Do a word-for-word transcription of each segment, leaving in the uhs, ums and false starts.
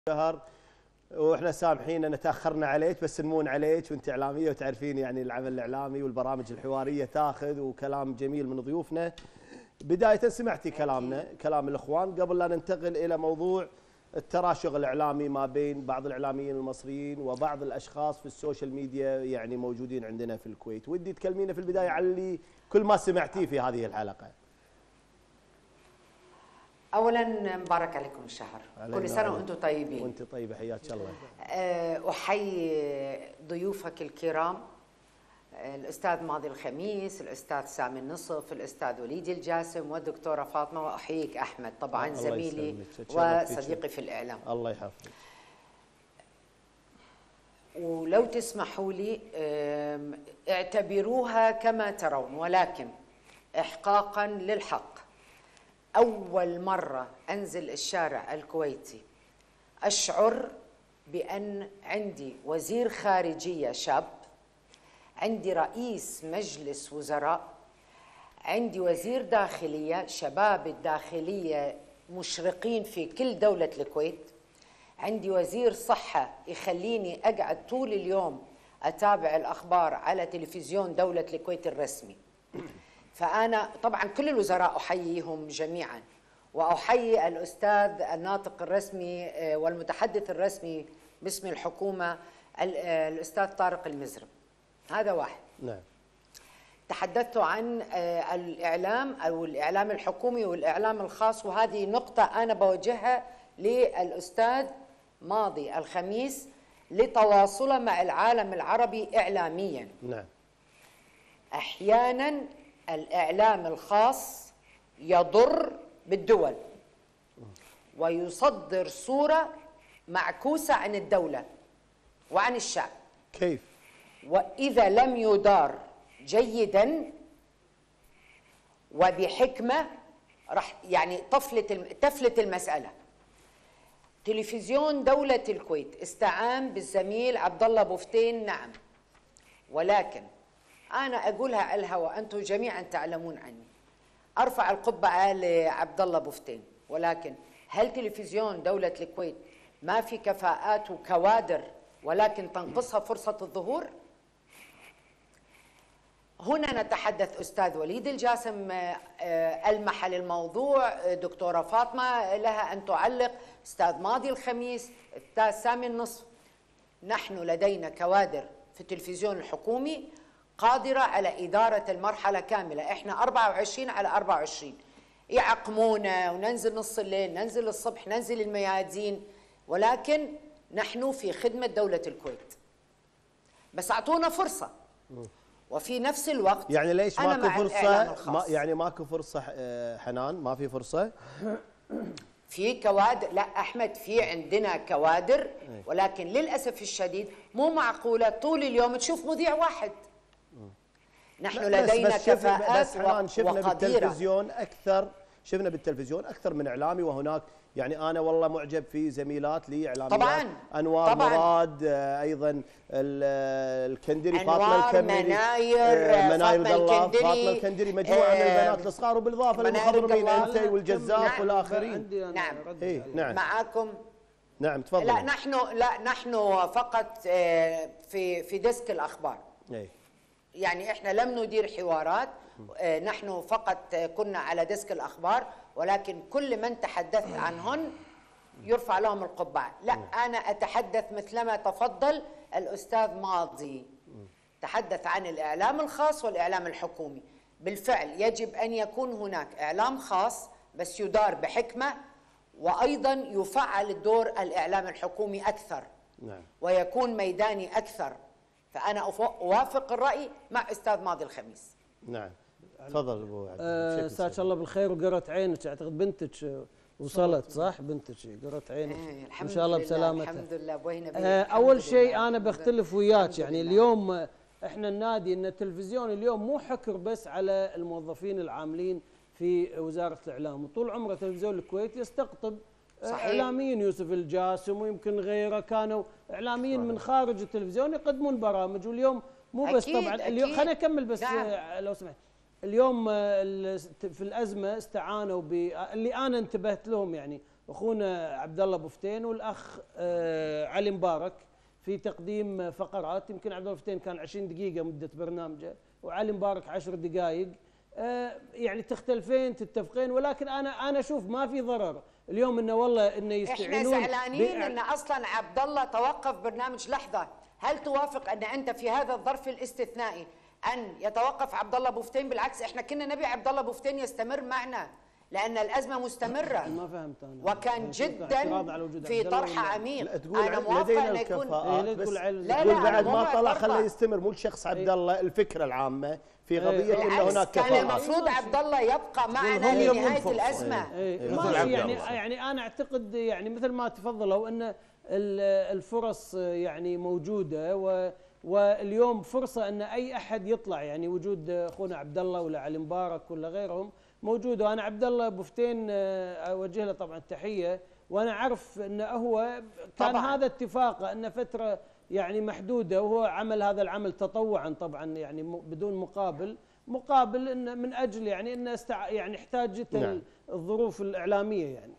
شهر واحنا سامحين ان تاخرنا عليك، بس نمون عليك وانت اعلاميه وتعرفين يعني العمل الاعلامي والبرامج الحواريه تاخذ وكلام جميل من ضيوفنا. بدايه سمعتي كلامنا كلام الاخوان قبل لا ننتقل الى موضوع التراشق الاعلامي ما بين بعض الاعلاميين المصريين وبعض الاشخاص في السوشيال ميديا يعني موجودين عندنا في الكويت. ودي تكلمينا في البدايه على اللي كل ما سمعتيه في هذه الحلقه. اولا مبارك عليكم الشهر، كل سنه وانتم طيبين. وانت طيبه حياك الله. احيي ضيوفك الكرام الاستاذ ماضي الخميس، الاستاذ سامي النصف، الاستاذ وليد الجاسم والدكتوره فاطمه، واحييك احمد طبعا زميلي وصديقي في الاعلام. الله يحفظك. ولو تسمحوا لي اعتبروها كما ترون، ولكن احقاقا للحق، أول مرة أنزل الشارع الكويتي أشعر بأن عندي وزير خارجية شاب، عندي رئيس مجلس وزراء، عندي وزير داخلية، شباب الداخلية مشرقين في كل دولة الكويت، عندي وزير صحة يخليني أقعد طول اليوم أتابع الأخبار على تلفزيون دولة الكويت الرسمي. فأنا طبعا كل الوزراء أحييهم جميعا، وأحيي الأستاذ الناطق الرسمي والمتحدث الرسمي باسم الحكومة الأستاذ طارق المزرم. هذا واحد. نعم. تحدثت عن الإعلام أو الإعلام الحكومي والإعلام الخاص، وهذه نقطة أنا بوجهها للأستاذ ماضي الخميس لتواصله مع العالم العربي إعلاميا. نعم. أحيانا الإعلام الخاص يضر بالدول ويصدر صورة معكوسة عن الدولة وعن الشعب. كيف؟ وإذا لم يدار جيدا وبحكمة راح يعني طفلت تفلت المسألة. تلفزيون دولة الكويت استعان بالزميل عبد الله بوفتين، نعم، ولكن أنا أقولها على الهواء، أنتم جميعا تعلمون عني، أرفع القبعة لعبد الله بوفتين، ولكن هل تلفزيون دولة الكويت ما في كفاءات وكوادر ولكن تنقصها فرصة الظهور؟ هنا نتحدث أستاذ وليد الجاسم ألمح للموضوع، دكتورة فاطمة لها أن تعلق، أستاذ ماضي الخميس، أستاذ سامي النصف. نحن لدينا كوادر في التلفزيون الحكومي قادرة على إدارة المرحلة كاملة. إحنا أربعة وعشرين على أربعة وعشرين يعقمونا وننزل نص الليل، ننزل الصبح، ننزل الميادين، ولكن نحن في خدمة دولة الكويت. بس أعطونا فرصة. وفي نفس الوقت يعني ليش ماكو فرصة؟ ما يعني ماكو فرصة حنان؟ ما في فرصة؟ في كوادر، لا أحمد، في عندنا كوادر، ولكن للأسف الشديد مو معقولة طول اليوم تشوف مذيع واحد. نحن لدينا بس كفاءات بس حنان شفنا وقديرة. بالتلفزيون أكثر، شفنا بالتلفزيون أكثر من إعلامي، وهناك يعني أنا والله معجب في زميلات لي إعلاميات. طبعا أنوار طبعا. مراد، أيضا الكندري، فاطمة الكندري، مناير مناير فاطمة الكندري، فاطمة الكندري، مجموعة من البنات الصغار، وبالإضافة للمخضرمين أنت والجزاف. نعم. والآخرين. نعم. إيه نعم. معاكم. نعم تفضل. لا نحن لا نحن فقط في في ديسك الأخبار. إيه. يعني احنا لم ندير حوارات، نحن فقط كنا على ديسك الأخبار، ولكن كل من تحدثت عنهن يرفع لهم القبعة. لا أنا أتحدث مثلما تفضل الأستاذ ماضي، تحدث عن الإعلام الخاص والإعلام الحكومي. بالفعل يجب أن يكون هناك إعلام خاص بس يدار بحكمة، وأيضا يفعل الدور الإعلام الحكومي أكثر. نعم. ويكون ميداني أكثر. فأنا أوافق الرأي مع أستاذ ماضي الخميس. نعم تفضل ابو عبد. مساك الله بالخير وقرت عينك، اعتقد بنتك وصلت صح؟ بنتك قرت عينك ان شاء الله بسلامتها. الحمد لله ابوينا. آه اول شيء انا بختلف وياك، يعني اليوم احنا النادي ان التلفزيون اليوم مو حكر بس على الموظفين العاملين في وزاره الاعلام، وطول عمره تلفزيون الكويت يستقطب صحيح. اعلاميين، يوسف الجاسم ويمكن غيره كانوا اعلاميين صحيح. من خارج التلفزيون يقدمون برامج، واليوم مو بس أكيد طبعا اليوم خليني اكمل بس. نعم. لو سمحت، اليوم في الازمه استعانوا باللي انا انتبهت لهم، يعني اخونا عبد الله بوفتين والاخ علي مبارك في تقديم فقرات. يمكن عبد الله بوفتين كان عشرين دقيقة مدة برنامجه وعلي مبارك عشر دقائق، يعني تختلفين تتفقين، ولكن انا انا اشوف ما في ضرر اليوم انه والله انه يستعينون. احنا زعلانين ان اصلا عبد الله توقف برنامج. لحظه، هل توافق ان انت في هذا الظرف الاستثنائي ان يتوقف عبد الله بوفتين؟ بالعكس احنا كنا نبي عبد الله بوفتين يستمر معنا لان الازمه مستمره. ما فهمت انا. وكان جدا في طرح عميق. انا موافقه انه يكون إيه بس لا لا لا بعد ما طلع خليه يستمر، مو الشخص عبد الله، الفكره العامه في قضيه إيه. انه هناك كفاءات. كان المفروض عبد الله يبقى معنا لنهايه الازمه. إيه. إيه. يعني يعني انا اعتقد يعني مثل ما تفضلوا ان الفرص يعني موجوده، و واليوم فرصه ان اي احد يطلع، يعني وجود اخونا عبد الله ولا علي مبارك ولا غيرهم موجود. وانا عبد الله بوفتين اوجه له طبعا التحيه، وانا اعرف انه هو كان طبعاً. هذا اتفاقه انه فتره يعني محدوده، وهو عمل هذا العمل تطوعا طبعا يعني بدون مقابل مقابل انه من اجل يعني انه استع... يعني احتاجت نعم. الظروف الاعلاميه يعني.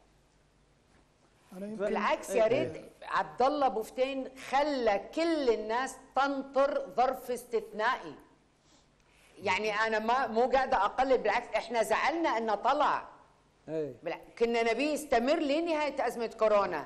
بالعكس يا ريت عبد الله بوفتين خلى كل الناس تنطر ظرف استثنائي. يعني انا ما مو قاعده اقلل، بالعكس احنا زعلنا انه طلع. اي كنا نبي يستمر لنهايه ازمه كورونا.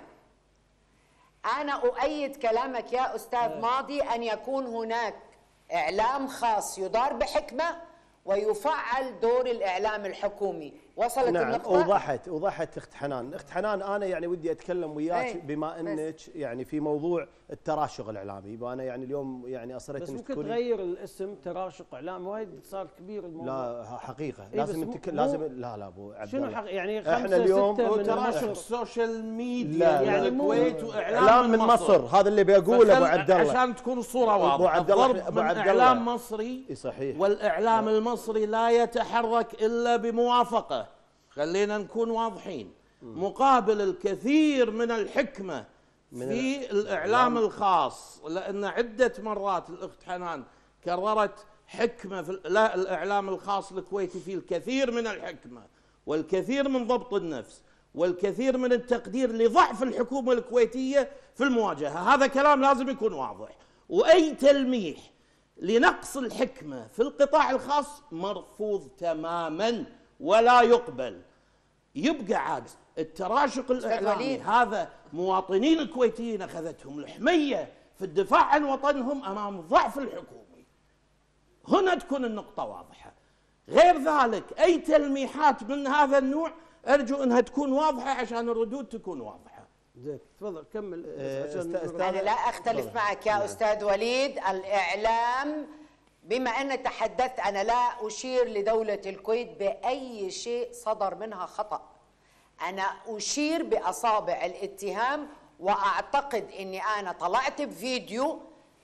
انا اؤيد كلامك يا استاذ أي. ماضي ان يكون هناك اعلام خاص يدار بحكمه ويفعل دور الاعلام الحكومي. وصلت نعم النقطه؟ وضحت وضحت اخت حنان. اخت حنان انا يعني ودي اتكلم وياك بما انك يعني في موضوع التراشق الاعلامي، وانا يعني اليوم يعني اصريت بس انك ممكن تغير الاسم تراشق اعلامي، وايد صار كبير الموضوع. لا حقيقه إيه لازم انت لازم لا لا ابو عبد الله شنو حق يعني احنا اليوم تراشق السوشيال ميديا يعني الكويت واعلام من مصر. مصر هذا اللي بيقوله ابو عبد الله عشان تكون الصوره واضحه. ابو عبد الله ابو عبد الله اعلام مصري صحيح، والاعلام المصري لا يتحرك الا بموافقه. خلينا نكون واضحين. مقابل الكثير من الحكمة من في الإعلام الخاص، لأن عدة مرات الأخت حنان كررت حكمة في لا الإعلام الخاص الكويتي فيه الكثير من الحكمة والكثير من ضبط النفس والكثير من التقدير لضعف الحكومة الكويتية في المواجهة. هذا كلام لازم يكون واضح. وأي تلميح لنقص الحكمة في القطاع الخاص مرفوض تماما ولا يقبل. يبقى عاد التراشق الإعلامي هذا مواطنين الكويتيين أخذتهم الحمية في الدفاع عن وطنهم أمام الضعف الحكومي. هنا تكون النقطة واضحة. غير ذلك أي تلميحات من هذا النوع أرجو أنها تكون واضحة عشان الردود تكون واضحة. زين تفضل كمل. أنا لا أختلف معك يا أستاذ وليد. الإعلام بما أن تحدثت، أنا لا أشير لدولة الكويت بأي شيء صدر منها خطأ. أنا أشير بأصابع الاتهام، وأعتقد أني أنا طلعت بفيديو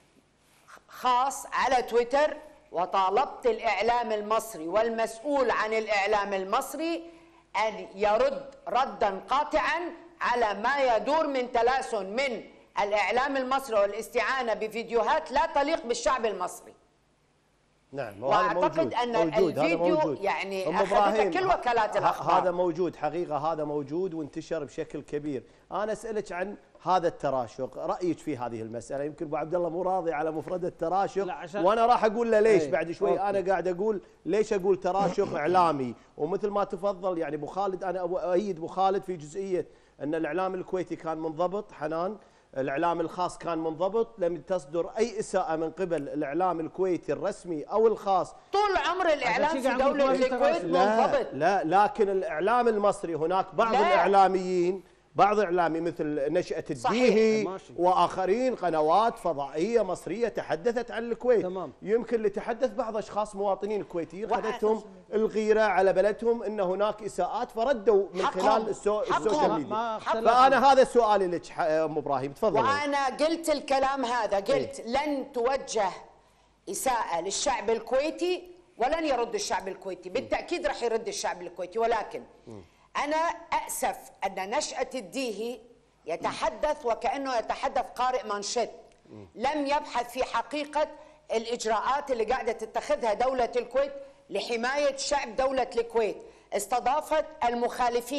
خاص على تويتر وطالبت الإعلام المصري والمسؤول عن الإعلام المصري أن يرد ردا قاطعا على ما يدور من تلاسن من الإعلام المصري والاستعانة بفيديوهات لا تليق بالشعب المصري. نعم واعتقد موجود. ان موجود. الفيديو موجود. يعني اخذته كل وكالات الاخبار. هذا موجود حقيقه، هذا موجود وانتشر بشكل كبير. انا اسالك عن هذا التراشق، رايك في هذه المساله. يمكن ابو عبد الله مو راضي على مفردة التراشق، وانا راح اقول له ليش بعد شوي. أوكي. انا قاعد اقول ليش اقول تراشق اعلامي، ومثل ما تفضل يعني ابو خالد، انا اؤيد ابو خالد في جزئيه ان الاعلام الكويتي كان منضبط. حنان الإعلام الخاص كان منضبط، لم تصدر أي إساءة من قبل الإعلام الكويتي الرسمي أو الخاص. طول عمر الإعلام في دولة الكويت منضبط. لا لكن الإعلام المصري هناك بعض لا. الإعلاميين، بعض إعلامي مثل نشأة الديهي وآخرين قنوات فضائية مصرية تحدثت عن الكويت. تمام. يمكن لتحدث بعض أشخاص مواطنين الكويتيين خذتهم الغيرة على بلدهم أن هناك إساءات فردوا من خلال السو... السوشيال ميديا. فأنا هذا سؤالي لك أم إبراهيم، تفضل. وأنا قلت الكلام هذا، قلت ايه؟ لن توجه إساءة للشعب الكويتي ولن يرد الشعب الكويتي. بالتأكيد راح يرد الشعب الكويتي، ولكن م. أنا أسف أن نشأة الديهي يتحدث وكأنه يتحدث قارئ مانشيت، لم يبحث في حقيقة الإجراءات اللي قاعدة تتخذها دولة الكويت لحماية شعب دولة الكويت. استضافت المخالفين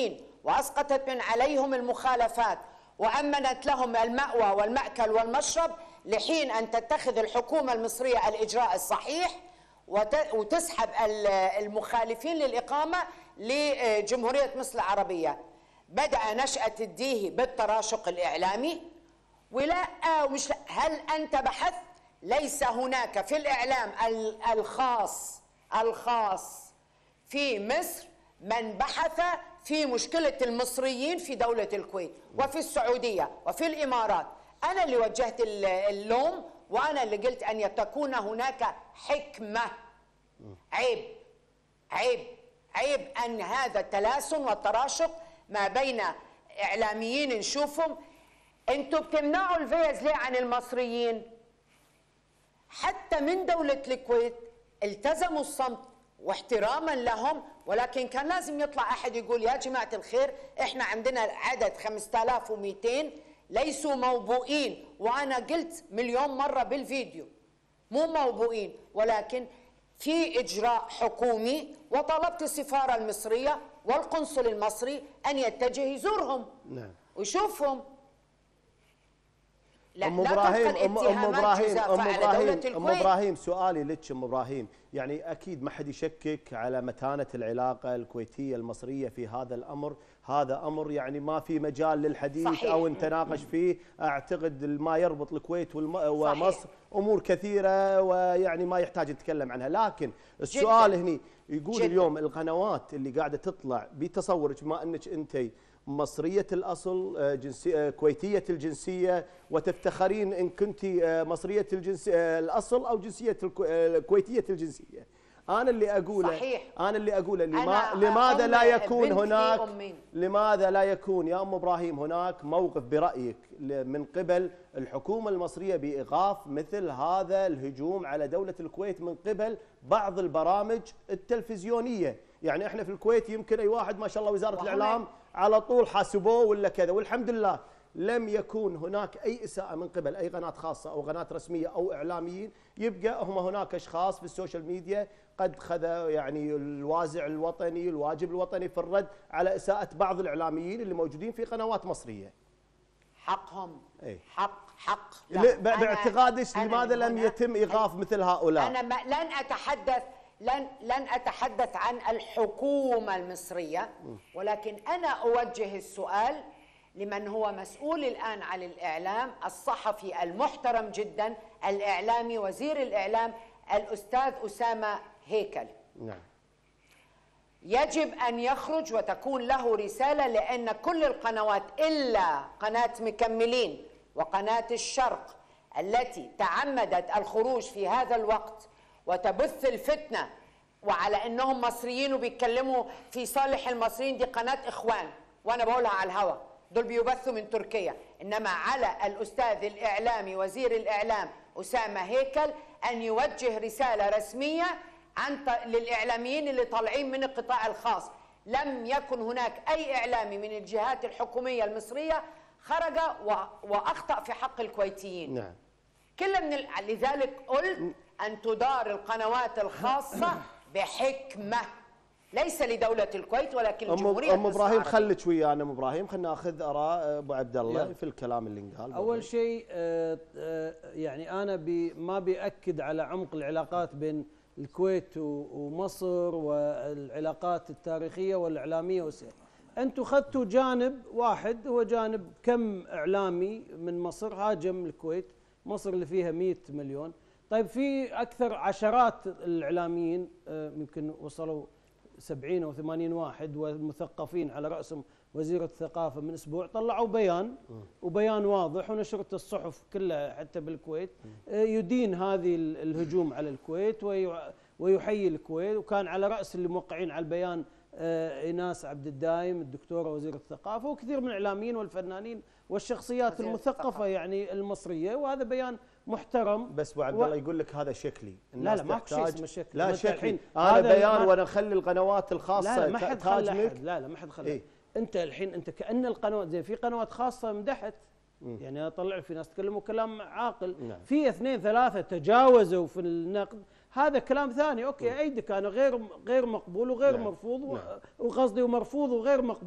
وأسقطت من عليهم المخالفات وأمنت لهم المأوى والمأكل والمشرب لحين أن تتخذ الحكومة المصرية الإجراء الصحيح وتسحب المخالفين للإقامة لجمهورية مصر العربية. بدأ نشأة الديهي بالتراشق الإعلامي. ولا مش هل أنت بحثت؟ ليس هناك في الإعلام الخاص الخاص في مصر من بحث في مشكلة المصريين في دولة الكويت وفي السعودية وفي الإمارات. أنا اللي وجهت اللوم وأنا اللي قلت أن تكون هناك حكمة. عيب عيب عيب أن هذا التلاسن والتراشق ما بين إعلاميين نشوفهم. أنتوا بتمنعوا الفيز ليه عن المصريين؟ حتى من دولة الكويت التزموا الصمت واحتراما لهم، ولكن كان لازم يطلع أحد يقول يا جماعة الخير احنا عندنا عدد خمسة آلاف ومئتين ليسوا موبوئين، وأنا قلت مليون مرة بالفيديو مو موبوئين، ولكن في إجراء حكومي، وطلبت السفارة المصرية والقنصل المصري أن يتجه يزورهم نعم ويشوفهم. لا ام ابراهيم ام ام ابراهيم ام ابراهيم ام ابراهيم ابراهيم سؤالي لك ام ابراهيم، يعني اكيد ما حد يشكك على متانه العلاقه الكويتيه المصريه في هذا الامر، هذا امر يعني ما في مجال للحديث صحيح. او نتناقش فيه. اعتقد ما يربط الكويت والم... ومصر امور كثيره ويعني ما يحتاج نتكلم عنها، لكن السؤال جداً. هني يقول جداً. اليوم القنوات اللي قاعده تطلع بتصورك بما انك انت مصرية الأصل جنسية كويتية الجنسية وتفتخرين إن كنت مصرية الجنسية الأصل أو جنسية كويتية الجنسية، أنا اللي أقوله صحيح. أنا اللي أقوله لما لماذا لا يكون هناك أمين. لماذا لا يكون يا أم إبراهيم هناك موقف برأيك من قبل الحكومة المصرية بإيقاف مثل هذا الهجوم على دولة الكويت من قبل بعض البرامج التلفزيونية؟ يعني احنا في الكويت يمكن أي واحد ما شاء الله وزارة الإعلام على طول حاسبوه ولا كذا، والحمد لله لم يكون هناك أي إساءة من قبل أي قناة خاصة أو قناة رسمية أو إعلاميين. يبقى هم هناك أشخاص في السوشيال ميديا قد خذوا يعني الوازع الوطني الواجب الوطني في الرد على إساءة بعض الإعلاميين اللي موجودين في قنوات مصرية. حقهم أي. حق حق لا باعتقادك لماذا لم يتم إيقاف مثل هؤلاء؟ أنا ما لن أتحدث لن لن أتحدث عن الحكومة المصرية، ولكن أنا أوجه السؤال لمن هو مسؤول الآن عن الإعلام، الصحفي المحترم جدا الإعلامي وزير الإعلام الأستاذ أسامة هيكل. نعم. يجب أن يخرج وتكون له رسالة، لأن كل القنوات إلا قناة مكملين وقناة الشرق التي تعمدت الخروج في هذا الوقت وتبث الفتنة وعلى أنهم مصريين وبيتكلموا في صالح المصريين، دي قناة إخوان وأنا بقولها على الهواء، دول بيبثوا من تركيا. إنما على الأستاذ الإعلامي وزير الإعلام أسامة هيكل أن يوجه رسالة رسمية عن للإعلاميين اللي طالعين من القطاع الخاص. لم يكن هناك أي إعلامي من الجهات الحكومية المصرية خرج وأخطأ في حق الكويتيين. نعم. كل من ال... لذلك قلت أن تدار القنوات الخاصة بحكمة، ليس لدولة الكويت ولكن لجمهورية أم إبراهيم خليك ويانا. أم إبراهيم خلينا ناخذ آراء أبو عبد الله في الكلام اللي انقال. أول شيء يعني أنا بي ما بيأكد على عمق العلاقات بين الكويت ومصر والعلاقات التاريخية والإعلامية والسياسية. أنتم أخذتوا جانب واحد هو جانب كم إعلامي من مصر هاجم الكويت، مصر اللي فيها مئة مليون. طيب في أكثر عشرات الإعلاميين يمكن وصلوا سبعين أو ثمانين واحد والمثقفين على رأسهم وزير الثقافة من أسبوع طلعوا بيان وبيان واضح ونشرت الصحف كلها حتى بالكويت يدين هذه الهجوم على الكويت ويحيي الكويت، وكان على رأس اللي موقعين على البيان إيناس عبد الدايم الدكتورة وزير الثقافة وكثير من الإعلاميين والفنانين والشخصيات المثقفة يعني المصرية، وهذا بيان محترم. بس ابو عبد الله و... يقول لك هذا شكلي، لا لا ماكو شيء اسمه شكلي، لا شكلي هذا بيان وانا اخلي القنوات الخاصه لا لا ما حد خلى أحد. لا لا ما حد خلى. إيه؟ انت الحين انت كأن القنوات زي في قنوات خاصه مدحت م. يعني اطلع في ناس تكلموا كلام عاقل. نعم. في اثنين ثلاثه تجاوزوا في النقد، هذا كلام ثاني اوكي. م. ايدي كان غير غير مقبول وغير نعم. مرفوض نعم. وقصدي ومرفوض وغير مقبول،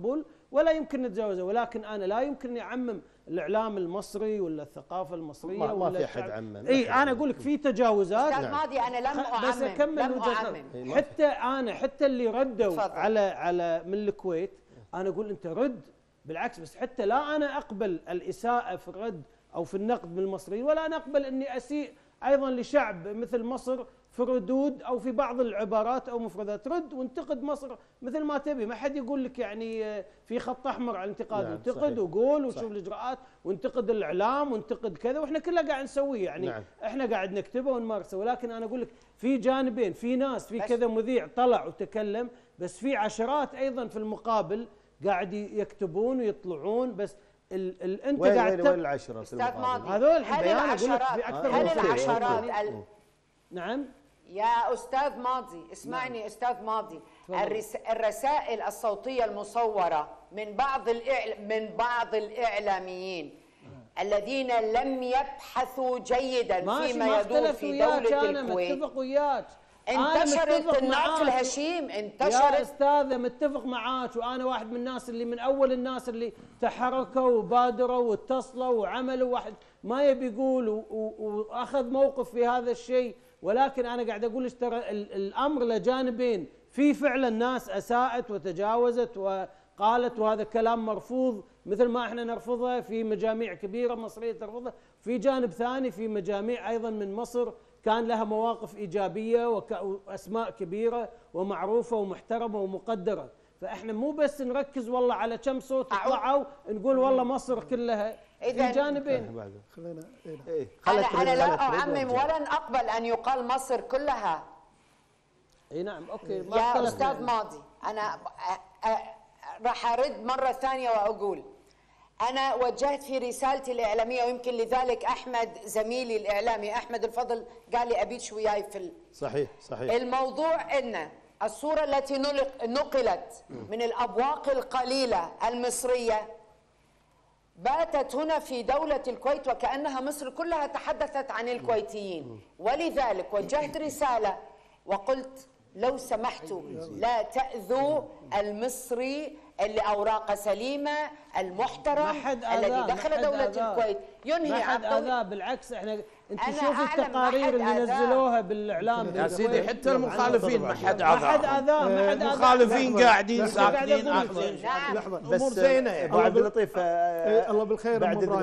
ولا يمكن نتجاوزها، ولكن انا لا يمكن اعمم الاعلام المصري ولا الثقافه المصريه ما, ما ولا في احد عمم. اي انا اقول لك في تجاوزات. استاذ ماضي انا لم اعمم بس اكمل لم اعمم. حتى انا حتى اللي ردوا تفضل. على على من الكويت انا اقول انت رد بالعكس، بس حتى لا انا اقبل الاساءه في الرد او في النقد من المصريين، ولا انا اقبل اني اسيء ايضا لشعب مثل مصر في ردود او في بعض العبارات او مفردات. رد وانتقد مصر مثل ما تبي، ما حد يقول لك يعني في خط احمر على الانتقاد. نعم انتقد وقول وشوف الاجراءات وانتقد الاعلام وانتقد كذا، واحنا كلنا قاعد نسويه يعني. نعم. احنا قاعد نكتبه ونمارسه، ولكن انا اقول لك في جانبين، في ناس في كذا مذيع طلع وتكلم، بس في عشرات ايضا في المقابل قاعد يكتبون ويطلعون. بس ال ال انت وين قاعد وين, وين العشرة؟ استاذ ماضي هذول هل بيان اقول لك العشرات في اكثر هل من شيء. العشرات ال... نعم يا استاذ ماضي اسمعني. نعم. استاذ ماضي الرس... الرسائل الصوتيه المصوره من بعض الإعل... من بعض الاعلاميين الذين لم يبحثوا جيدا فيما يدور في دوله أنا الكويت. متفق وياك، انتشرت النقل هشيم، انتشرت يا استاذه متفق معاك، وانا واحد من الناس اللي من اول الناس اللي تحركوا وبادروا واتصلوا وعملوا، واحد ما يبي يقول واخذ موقف في هذا الشيء. ولكن انا قاعد اقول لك ترى الامر له جانبين، في فعلا ناس اساءت وتجاوزت وقالت وهذا كلام مرفوض مثل ما احنا نرفضه، في مجاميع كبيره مصريه ترفضه. في جانب ثاني في مجاميع ايضا من مصر كان لها مواقف ايجابيه واسماء كبيره ومعروفه ومحترمه ومقدره. فاحنا مو بس نركز والله على كم صوت طلعوا نقول والله مصر كلها، في جانبين. خلينا إيه؟ انا انا لا اعمم ولن اقبل ان يقال مصر كلها. اي نعم اوكي. يا استاذ ماضي انا راح ارد مره ثانيه واقول أنا وجهت في رسالتي الإعلامية، ويمكن لذلك أحمد زميلي الإعلامي أحمد الفضل قال لي أبيت وياي في ال... صحيح صحيح. الموضوع أن الصورة التي نقلت من الأبواق القليلة المصرية باتت هنا في دولة الكويت وكأنها مصر كلها تحدثت عن الكويتيين، ولذلك وجهت رسالة وقلت لو سمحتوا لا تأذوا المصري اللي أوراقه سليمة المحترم الذي دخل دولة الكويت ينهي عقده. بالعكس احنا انت شوف التقارير اللي نزلوها بالاعلام يا سيدي حتى المخالفين ما حد اذاه، ما حد اذاه، ما حد المخالفين قاعدين ساكتين. بس ابو عبد اللطيف الله بالخير.